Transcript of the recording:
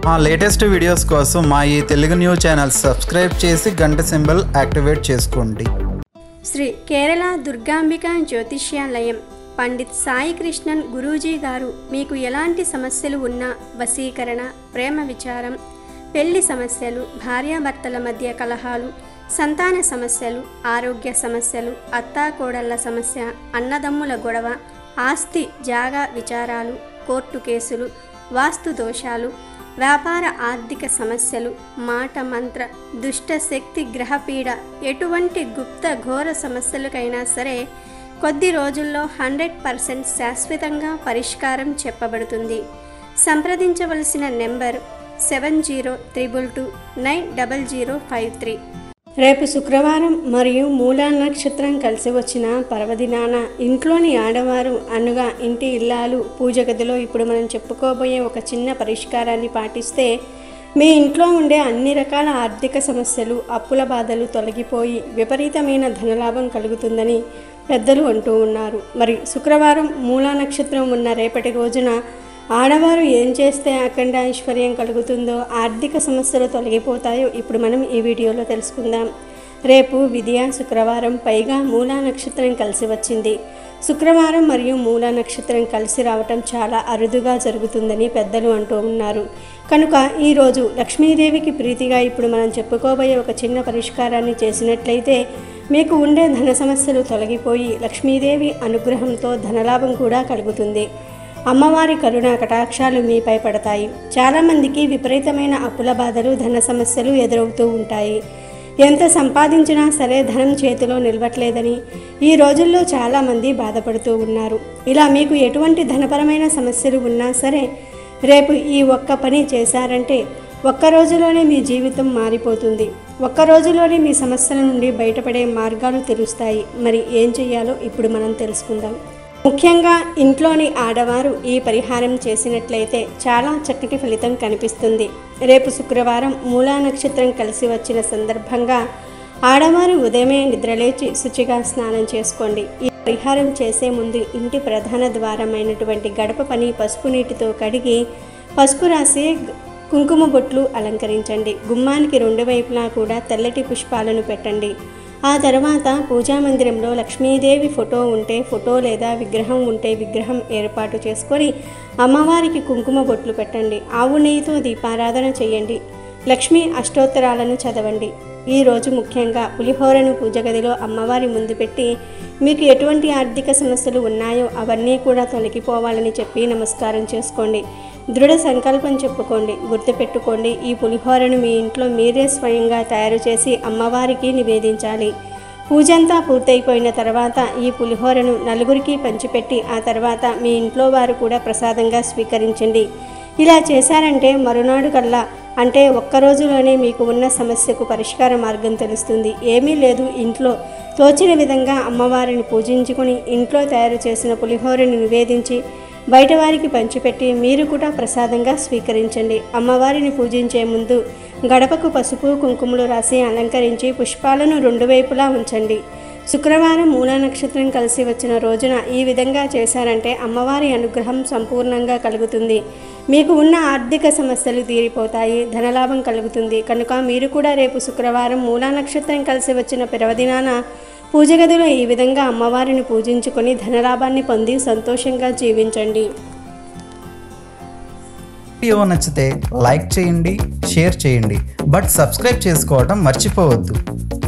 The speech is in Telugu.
మా లేటెస్ట్ వీడియోస్ కోసం మా ఈ తెలుగు న్యూస్ ఛానల్ సబ్స్క్రైబ్ చేసి గంట సింబల్ యాక్టివేట్ చేసుకోండి. శ్రీ కేరళ దుర్గాంబిక జ్యోతిష్యాలయం పండిత్ సాయి కృష్ణన్ గురూజీ గారు మీకు ఎలాంటి సమస్యలు ఉన్నా వశీకరణ, ప్రేమ విచారం, పెళ్లి సమస్యలు, భార్యాభర్తల మధ్య కలహాలు, సంతాన సమస్యలు, ఆరోగ్య సమస్యలు, అత్తాకోడళ్ల సమస్య, అన్నదమ్ముల గొడవ, ఆస్తి జాగా విచారాలు, కోర్టు కేసులు, వాస్తు దోషాలు, వ్యాపార ఆర్థిక సమస్యలు, మాట మంత్ర, దుష్ట శక్తి గ్రహపీడ, ఎటువంటి గుప్త ఘోర సమస్యలకైనా సరే కొద్ది రోజుల్లో 100% శాశ్వతంగా పరిష్కారం చెప్పబడుతుంది. సంప్రదించవలసిన నెంబర్ 7032290053. రేపు శుక్రవారం మరియు మూలా నక్షత్రం కలిసి వచ్చిన పర్వదినాన ఇంట్లోని ఆడవారు అనగా ఇంటి ఇల్లాలు పూజ గదిలో ఇప్పుడు మనం చెప్పుకోబోయే ఒక చిన్న పరిష్కారాన్ని పాటిస్తే మీ ఇంట్లో ఉండే అన్ని రకాల ఆర్థిక సమస్యలు, అప్పుల బాధలు తొలగిపోయి విపరీతమైన ధనలాభం కలుగుతుందని పెద్దలు అంటూ ఉన్నారు. మరి శుక్రవారం మూలా నక్షత్రం ఉన్న రేపటి రోజున ఆడవారు ఏం చేస్తే అఖండ ఐశ్వర్యం కలుగుతుందో, ఆర్థిక సమస్యలు తొలగిపోతాయో ఇప్పుడు మనం ఈ వీడియోలో తెలుసుకుందాం. రేపు విద్యా శుక్రవారం, పైగా మూలా నక్షత్రం కలిసి వచ్చింది. శుక్రవారం మరియు మూలా నక్షత్రం కలిసి రావటం చాలా అరుదుగా జరుగుతుందని పెద్దలు అంటూ ఉన్నారు. కనుక ఈరోజు లక్ష్మీదేవికి ప్రీతిగా ఇప్పుడు మనం చెప్పుకోబోయే ఒక చిన్న పరిష్కారాన్ని చేసినట్లయితే మీకు ఉండే ధన సమస్యలు తొలగిపోయి లక్ష్మీదేవి అనుగ్రహంతో ధనలాభం కూడా కలుగుతుంది. అమ్మవారి కరుణ కటాక్షాలు మీపై పడతాయి. చాలామందికి విపరీతమైన అప్పుల బాధలు, ధన సమస్యలు ఎదురవుతూ ఉంటాయి. ఎంత సంపాదించినా సరే ధనం చేతిలో నిలవట్లేదని ఈ రోజుల్లో చాలామంది బాధపడుతూ ఉన్నారు. ఇలా మీకు ఎటువంటి ధనపరమైన సమస్యలు ఉన్నా సరే రేపు ఈ ఒక్క పని చేశారంటే ఒక్క రోజులోనే మీ జీవితం మారిపోతుంది. ఒక్క రోజులోనే మీ సమస్యల నుండి బయటపడే మార్గాలు తెలుస్తాయి. మరి ఏం చేయాలో ఇప్పుడు మనం తెలుసుకుందాం. ముఖ్యంగా ఇంట్లోని ఆడవారు ఈ పరిహారం చేసినట్లయితే చాలా చక్కటి ఫలితం కనిపిస్తుంది. రేపు శుక్రవారం మూలా నక్షత్రం కలిసి వచ్చిన సందర్భంగా ఆడవారు ఉదయమే నిద్రలేచి శుచిగా స్నానం చేసుకోండి. ఈ పరిహారం చేసే ముందు ఇంటి ప్రధాన ద్వారమైనటువంటి గడప పని పసుపు నీటితో కడిగి పసుపు రాసి కుంకుమ బొట్లు అలంకరించండి. గుమ్మానికి 2 వైపులా కూడా తెల్లటి పుష్పాలను పెట్టండి. ఆ తర్వాత పూజామందిరంలో లక్ష్మీదేవి ఫోటో ఉంటే ఫోటో లేదా విగ్రహం ఉంటే విగ్రహం ఏర్పాటు చేసుకొని అమ్మవారికి కుంకుమ బొట్లు పెట్టండి. ఆవు నెయ్యితో దీపారాధన చేయండి. లక్ష్మీ అష్టోత్తరాలను చదవండి. ఈరోజు ముఖ్యంగా పులిహోరను పూజ గదిలో అమ్మవారి ముందు పెట్టి మీకు ఎటువంటి ఆర్థిక సమస్యలు ఉన్నాయో అవన్నీ కూడా తొలగిపోవాలని చెప్పి నమస్కారం చేసుకోండి. దృఢ సంకల్పం చెప్పుకోండి. గుర్తుపెట్టుకోండి, ఈ పులిహోరను మీ ఇంట్లో మీరే స్వయంగా తయారు చేసి అమ్మవారికి నివేదించాలి. పూజంతా పూర్తయిపోయిన తర్వాత ఈ పులిహోరను నలుగురికి పంచిపెట్టి ఆ తర్వాత మీ ఇంట్లో వారు కూడా ప్రసాదంగా స్వీకరించండి. ఇలా చేశారంటే మరునాడు కల్లా అంటే ఒక్క రోజులోనే మీకు ఉన్న సమస్యకు పరిష్కార మార్గం తెలుస్తుంది. ఏమీ లేదు, ఇంట్లో తోచిన విధంగా అమ్మవారిని పూజించుకుని ఇంట్లో తయారు చేసిన పులిహోరను నివేదించి బయట వారికి పంచిపెట్టి మీరు కూడా ప్రసాదంగా స్వీకరించండి. అమ్మవారిని పూజించే ముందు గడపకు పసుపు కుంకుమలు రాసి అలంకరించి పుష్పాలను 2 వైపులా ఉంచండి. శుక్రవారం మూలా నక్షత్రం కలిసి వచ్చిన రోజున ఈ విధంగా చేశారంటే అమ్మవారి అనుగ్రహం సంపూర్ణంగా కలుగుతుంది. మీకు ఉన్న ఆర్థిక సమస్యలు తీరిపోతాయి, ధనలాభం కలుగుతుంది. కనుక మీరు కూడా రేపు శుక్రవారం మూలా నక్షత్రం కలిసి వచ్చిన పర్వదినాన పూజ గదిలో ఈ విధంగా అమ్మవారిని పూజించుకొని ధనలాభాన్ని పొంది సంతోషంగా జీవించండి. వీడియో నచ్చితే లైక్ చేయండి, షేర్ చేయండి, బట్ సబ్స్క్రైబ్ చేసుకోవడం మర్చిపోవద్దు.